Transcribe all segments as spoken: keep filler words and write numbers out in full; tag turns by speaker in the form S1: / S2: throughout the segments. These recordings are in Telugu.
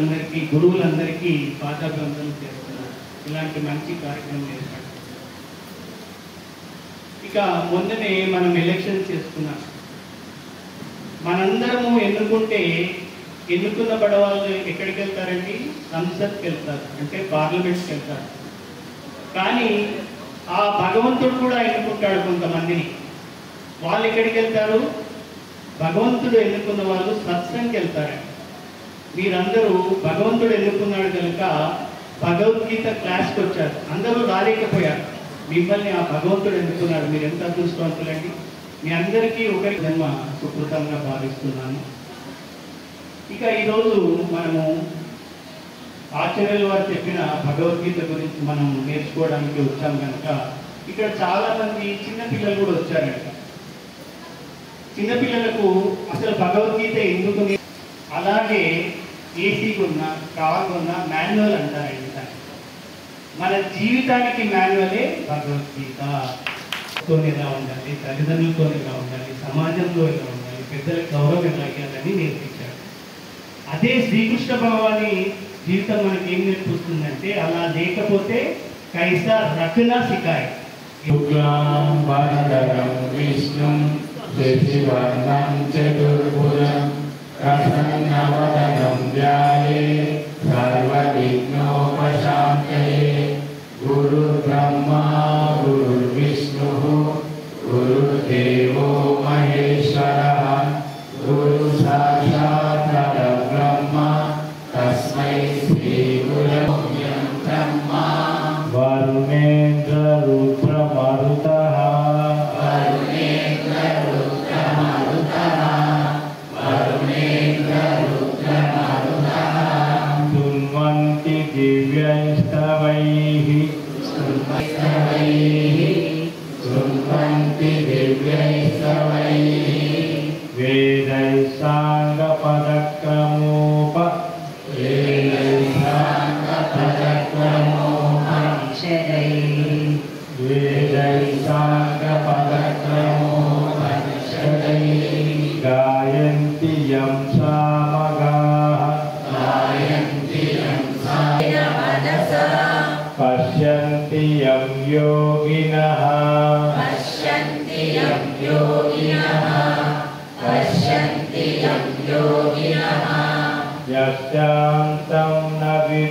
S1: ఆచార్యులందరికీ గురువులందరికీ పాదాభివందనం చేస్తున్నారు. ఇలాంటి మంచి కార్యక్రమం ఏర్పాటు. ఇక మొన్ననే మనం ఎలక్షన్ చేసుకున్నాం. మనందరము ఎన్నుకుంటే ఎన్నుకున్న పడవాళ్ళు ఎక్కడికి వెళ్తారండి? సంసద్కి వెళ్తారు, అంటే పార్లమెంట్కి వెళ్తారు. కానీ ఆ భగవంతుడు కూడా ఎన్నుకుంటాడు కొంతమందిని. వాళ్ళు ఎక్కడికి వెళ్తారు? భగవంతుడు ఎన్నుకున్న వాళ్ళు సత్సంగ్కి వెళ్తారండి. మీరందరూ భగవంతుడు ఎన్నుకున్నాడు కనుక భగవద్గీత క్లాస్కి వచ్చారు. అందరూ రాలేకపోయారు. మిమ్మల్ని ఆ భగవంతుడు ఎన్నుకున్నాడు. మీరు ఎంత అదృష్టవంతులండి. మీ అందరికీ ఒకరి జన్మ సుకృతంగా భావిస్తున్నాను. ఇక ఈరోజు మనము ఆచార్యుల వారు చెప్పిన భగవద్గీత గురించి మనం నేర్చుకోవడానికి వచ్చాం కనుక ఇక్కడ చాలామంది చిన్నపిల్లలు కూడా వచ్చారంట. చిన్నపిల్లలకు అసలు భగవద్గీత ఎందుకు, అలాగే ఏసీ కొన్న కార్ కొన్న మాన్యువల్ అంటారండి. మన జీవితానికి మాన్యువలే భగవద్గీత. తో ఎలా ఉండాలి, తల్లిదండ్రులతో ఎలా ఉండాలి, సమాజంలో ఎలా ఉండాలి, పెద్దలకు గౌరవం ఎలా ఇవ్వాలని నేర్పించాడు. అదే శ్రీకృష్ణ భగవాని జీవితం మనకి ఏం నేర్పిస్తుందంటే, అలా లేకపోతే కైసా రచనా సికాయ్.
S2: విష్ణు శశివర్ణం చతుర్భుజం ప్రసన్నవదనం ధ్యాయే సర్వవిఘ్నోపశాంతయే. గురుర్బ్రహ్మా గురుర్విష్ణుః గురుర్దేవో మహేశ్వరః గురు సాక్షాత్ పరబ్రహ్మ తస్మై శ్రీ గురవే నమః. వరుణేంద్ర రుద్ర మరుతః వరుణేంద్ర రుద్ర మరుతః వరుణేంద్ర రుద్ర మరుతః స్తున్వంతి దివ్యైస్తవైః స్తున్వంతి దివ్యైస్తవైః వేదైః సాంగపదక్రమోప వేదైః సాంగపదక్రమోపనిషదైః వేదైః సాంగపదక్రమోపనిషదైః గాయంతి యం సామగాః గాయంతి యం సామగాః పశ్యంతి యం యోగినః పశ్యంతి యం యోగినః పశ్యంతి యం యోగినః యస్యాంతం న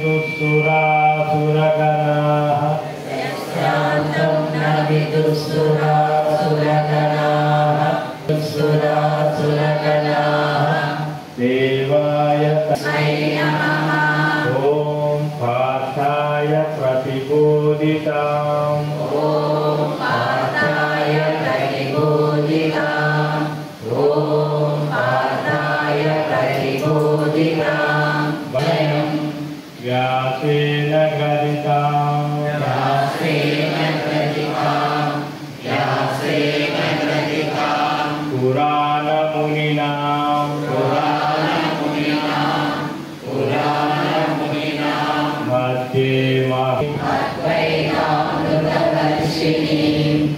S2: విదుఃసురాసురగణాః యస్యాంతం న విదుఃసురాసురగణాః సురాసురగణాః దేవాయ తస్మై నమః. ఓం పార్థాయ ప్రతిబోధితాం ఓం పార్థాయ ప్రతిబోధితాం ఓం పార్థాయ ప్రతిబోధితాం వయం వ్యాసేన గదితాం వ్యాసేన గదితాం వ్యాసేన గదితాం పురాణమునినాం పురాణమునినాం పురాణమునినాం మధ్యే అద్వైతామృతవర్షిణీం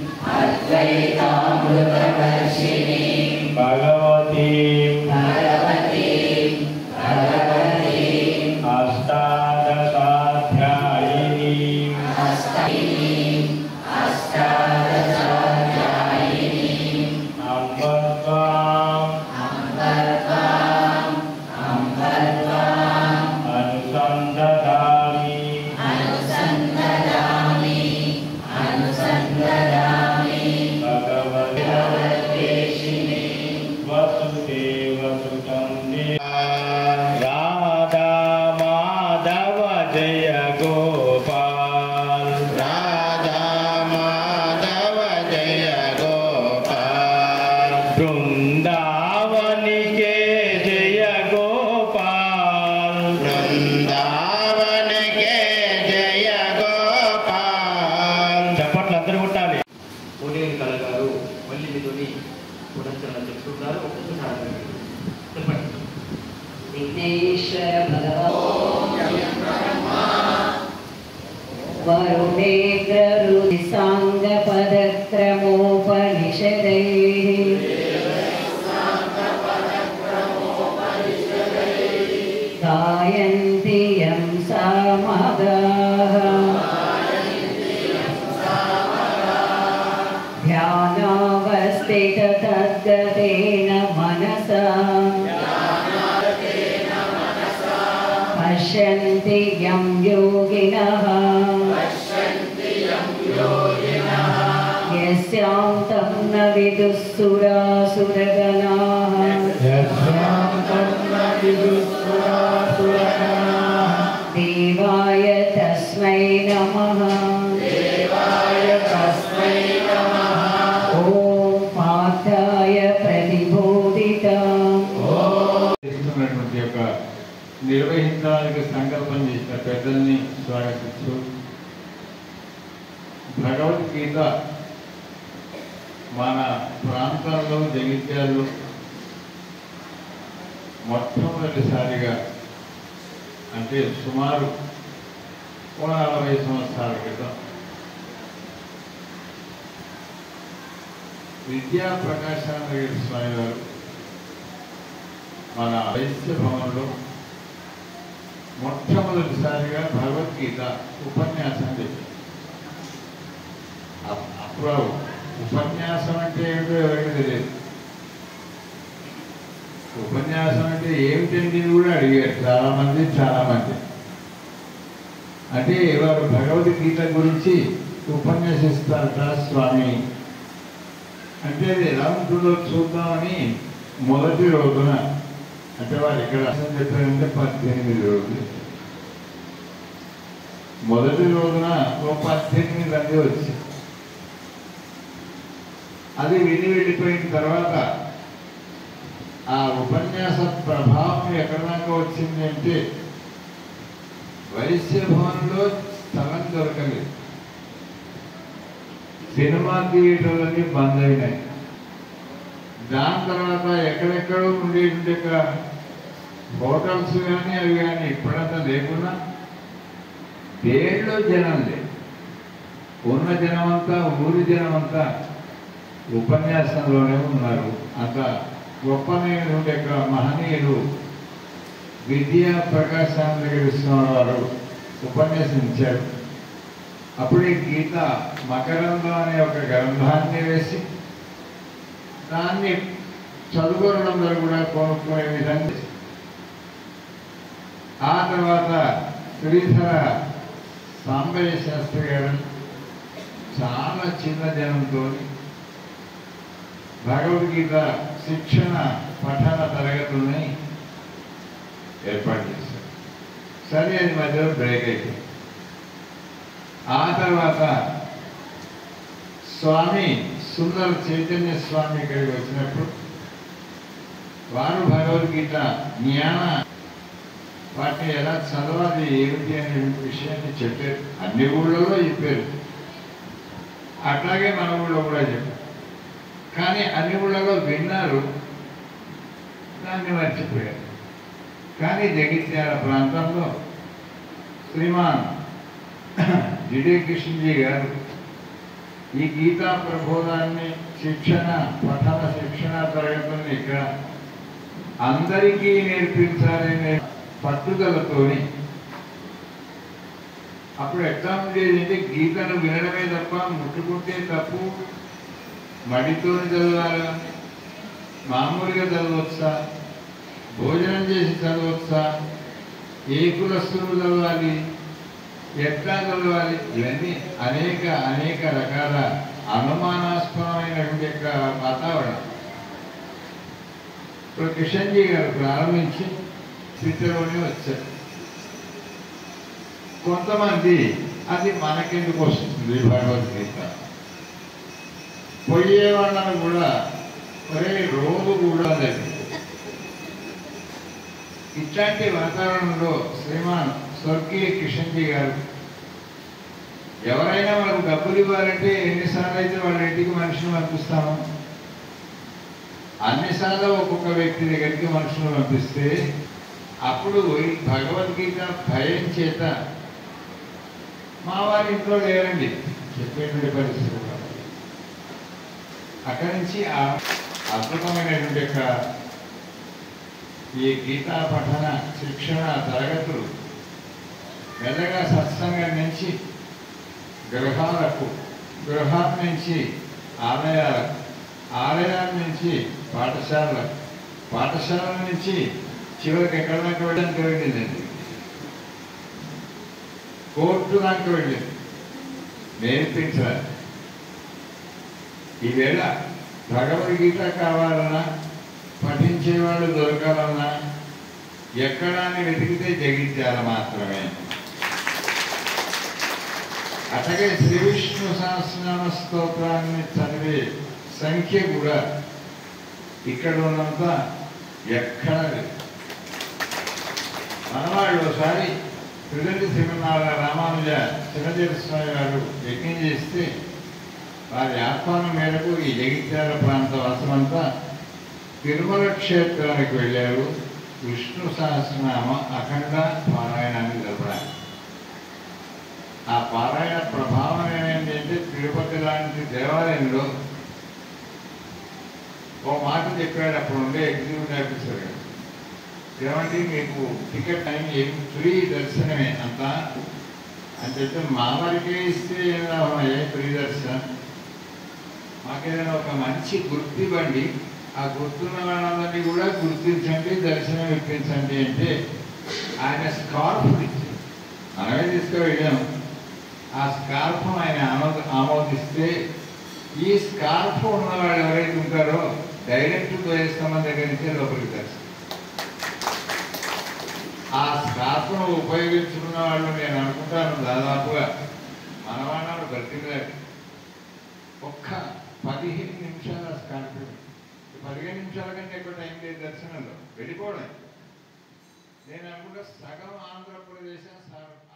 S2: అద్వైతామృతవర్షిణీం భగవతీం భగవతీం భగవతీం అష్టాదశాధ్యాయినీం అష్టాదశాధ్యాయినీం అష్టాదశాధ్యాయినీం అంబత్వాం అంబత్వాం అంబత్వాం అనుసందదామి అనుసందదామి అనుసందదామి భగవద్వేషిణి వసుదేవసుతం రాధా మాధవ జయ గోపాల్ రాధా మాధవ జయ గోపాల్ బృందావనికే జయ గోపాల్ బృందావనికే జయ గోపాల్. చప్పట్లు అందరూ కొట్టాలి.
S3: కోనేరు కళగారు మళ్ళీ మీతోని పునశ్చరణ చెప్తున్నారు. ఒక్కసారి చెప్పండి.
S4: విఘ్నేశ్వర వరుణేంద్ర రుది సాంగ పదక్రమోపనిషదైః గాయన్ सुरासुरगणाः देवाय तस्मै नमः ॐ पार्थाय प्रतिबोधिताम्
S5: చేస్తున్నటువంటి యొక్క నిర్వహించడానికి సంకల్పం చేసిన పెద్దల్ని స్వాగతిస్తూ భగవద్గీత మన ప్రాంతాల్లో జగిత్యాల్లో మొట్టమొదటిసారిగా అంటే సుమారు ఓ నలభై సంవత్సరాల క్రితం విద్యా ప్రకాశానందగిరి స్వామి వారు మన వైశ్య భవన్లో మొట్టమొదటిసారిగా భగవద్గీత ఉపన్యాసం చెప్పారు. అప్పుడు ఉపన్యాసం అంటే ఏమిటో ఎవరికి తెలియదు. ఉపన్యాసం అంటే ఏమిటండి కూడా అడిగారు చాలా మంది చాలా మంది. అంటే వారు భగవద్గీత గురించి ఉపన్యసిస్తారట స్వామి. అంటే అది ఎలా ఉంటుందో చూద్దామని మొదటి రోజున అంటే వారు ఇక్కడ చెప్పారంటే పద్దెనిమిది రోజులు. మొదటి రోజున ఓ పద్దెనిమిది మంది వచ్చి అది విని వెళ్ళిపోయిన తర్వాత ఆ ఉపన్యాస ప్రభావం ఎక్కడి దాకా వచ్చింది అంటే వైశ్య భవన్లో స్థలం దొరకలేదు. సినిమా థియేటర్లన్నీ బంద్ అయినాయి. దాని తర్వాత ఎక్కడెక్కడో ఉండేటువంటి హోటల్స్ కానీ అవి కానీ ఇప్పుడంతా లేకుండా దేంట్లో జనం లేదు. ఉన్న జనమంతా ఊరి జనమంతా ఉపన్యాసంలోనే ఉన్నారు. అంత గొప్పనైనటువంటి మహనీయులు విద్యా ప్రకాశానందగిరి స్వామి వారు ఉపన్యసించారు. అప్పుడే గీత మకరంలో అనే ఒక గ్రంథాన్ని వేసి దాన్ని చదువుకోవడంలో కూడా కొనుక్కునే విధంగా. ఆ తర్వాత శ్రీధర సాంబయ్య శాస్త్రి గారు చాలా చిన్న జనంతో భగవద్గీత శిక్షణ పఠన తరగతుల్ని ఏర్పాటు చేశారు. సరే, అది మధ్యలో బ్రేక్ అయిపోయింది. ఆ తర్వాత స్వామి సుందర చైతన్య స్వామి ఇక్కడికి వచ్చినప్పుడు వారు భగవద్గీత జ్ఞాన వాటిని ఎలా చదవాలి ఏమిటి అనే విషయాన్ని చెప్పారు. అన్ని ఊళ్ళలో చెప్పారు, అట్లాగే మన ఊళ్ళో కూడా చెప్పారు. కానీ అన్ని ఊళ్ళలో విన్నారు, దాన్ని మర్చిపోయారు. కానీ జగిత్యాల ప్రాంతంలో శ్రీమాన్ జిడే కృష్ణజీ గారు ఈ గీతా ప్రబోధాన్ని శిక్షణ పఠన శిక్షణ తరగతుల్ని ఇక్కడ అందరికీ నేర్పించాలనే పట్టుదలతోని అప్పుడు ఎట్లా ఉండేదంటే గీతను వినడమే తప్ప ముట్టుకుంటే తప్పు, మడితో చదవాలి, మామూలుగా చదవచ్చా, భోజనం చేసి చదవచ్చా, ఏ కులస్తులు చదవాలి, ఎట్లా చదవాలి, ఇవన్నీ అనేక అనేక రకాల అనుమానాస్పదమైనటువంటి యొక్క వాతావరణం. ఇప్పుడు కిషన్జీ గారు ప్రారంభించి స్థితిలోనే వచ్చారు. కొంతమంది అది మనకెందుకు వస్తుంది భగవద్గీత, పోయే వాళ్ళని కూడా ఒరే రోజు కూడా లేదు. ఇట్లాంటి వాతావరణంలో శ్రీమాన్ స్వర్గీయ కిషన్జీ గారు ఎవరైనా వాళ్ళకు డబ్బులు ఇవ్వాలంటే ఎన్నిసార్లు అయితే వాళ్ళ ఇంటికి మనిషిని పంపిస్తాము, అన్నిసార్లు ఒక్కొక్క వ్యక్తి దగ్గరికి మనుషులు పంపిస్తే అప్పుడు ఈ భగవద్గీత భయం చేత మా వారి ఇంట్లో లేరండి చెప్పేటువంటి పరిస్థితి. అక్కడి నుంచి ఆ అద్భుతమైనటువంటి యొక్క ఈ గీతా పఠన శిక్షణ తరగతులు మెల్లగా సత్సంగం నుంచి గృహాలకు, గృహాల నుంచి ఆలయాలకు, ఆలయాల నుంచి పాఠశాలకు, పాఠశాలల నుంచి చివరికి ఎక్కడ దాకా వెళ్ళడానికి వెళ్ళిందండి, కోర్టు దాకా వెళ్ళింది నేర్పించాలి. ఈవేళ భగవద్గీత కావాలన్నా పఠించేవాళ్ళు దొరకాలన్నా ఎక్కడాన్ని వెతికితే జగిత్యాల మాత్రమే. అట్లాగే శ్రీ విష్ణు సహస్రనామ స్తోత్రాన్ని చదివే సంఖ్య కూడా ఇక్కడ ఉన్నంత ఎక్కడ లేదు. మనవాళ్ళు ఒకసారి తిరుపతి శ్రీమన్నారాయణ రామానుజ చిరంజీవి స్వామి గారు యజ్ఞం చేస్తే వారి ఆహ్వానం మేరకు ఈ జగిత్యాల ప్రాంత వాసమంతా తిరుమల క్షేత్రానికి వెళ్ళారు విష్ణు సహస్రనామ అఖండ పారాయణాన్ని జరపడానికి. ఆ పారాయణ ప్రభావం ఏమైంది అంటే తిరుపతి లాంటి దేవాలయంలో ఓ మాట చెప్పాడు అప్పుడు ఉండే ఎగ్జిక్యూటివ్ ఆఫీసర్ గారు, ఏమంటే మీకు టికెట్ టైం ఏం ఫ్రీ దర్శనమే అంతా అని చెప్పి మా వారికి ఇస్తే ఏం రావయ్యే ఫ్రీ దర్శనం, మాకేదైనా ఒక మంచి గుర్తు ఇవ్వండి, ఆ గుర్తున్న వాళ్ళందరినీ కూడా గుర్తించండి, దర్శనం ఇప్పించండి అంటే ఆయన స్కార్ఫ్ ఇచ్చారు. మనమే తీసుకువెళ్ళాము. ఆ స్కార్ఫ్ ఆయన ఆమోద ఆమోదిస్తే ఈ స్కార్ఫ్ ఉన్నవాళ్ళు ఎవరైతే ఉంటారో డైరెక్ట్ ద్వయస్తంభం దగ్గర నుంచే లోపలికి దర్శనం. ఆ స్కార్ఫ్ను ఉపయోగించుకున్న వాళ్ళు నేను అనుకుంటాను దాదాపుగా మనవాళ్ళు బ్రతికలేరు. ఒక్క పదిహేను నిమిషాలు ఆ స్కార్ఫ్, పదిహేను నిమిషాల కంటే ఎక్కువ టైం లేదు దర్శనంలో వెళ్ళిపోవడం. నేను అనుకుంటా సగం ఆంధ్రప్రదేశ్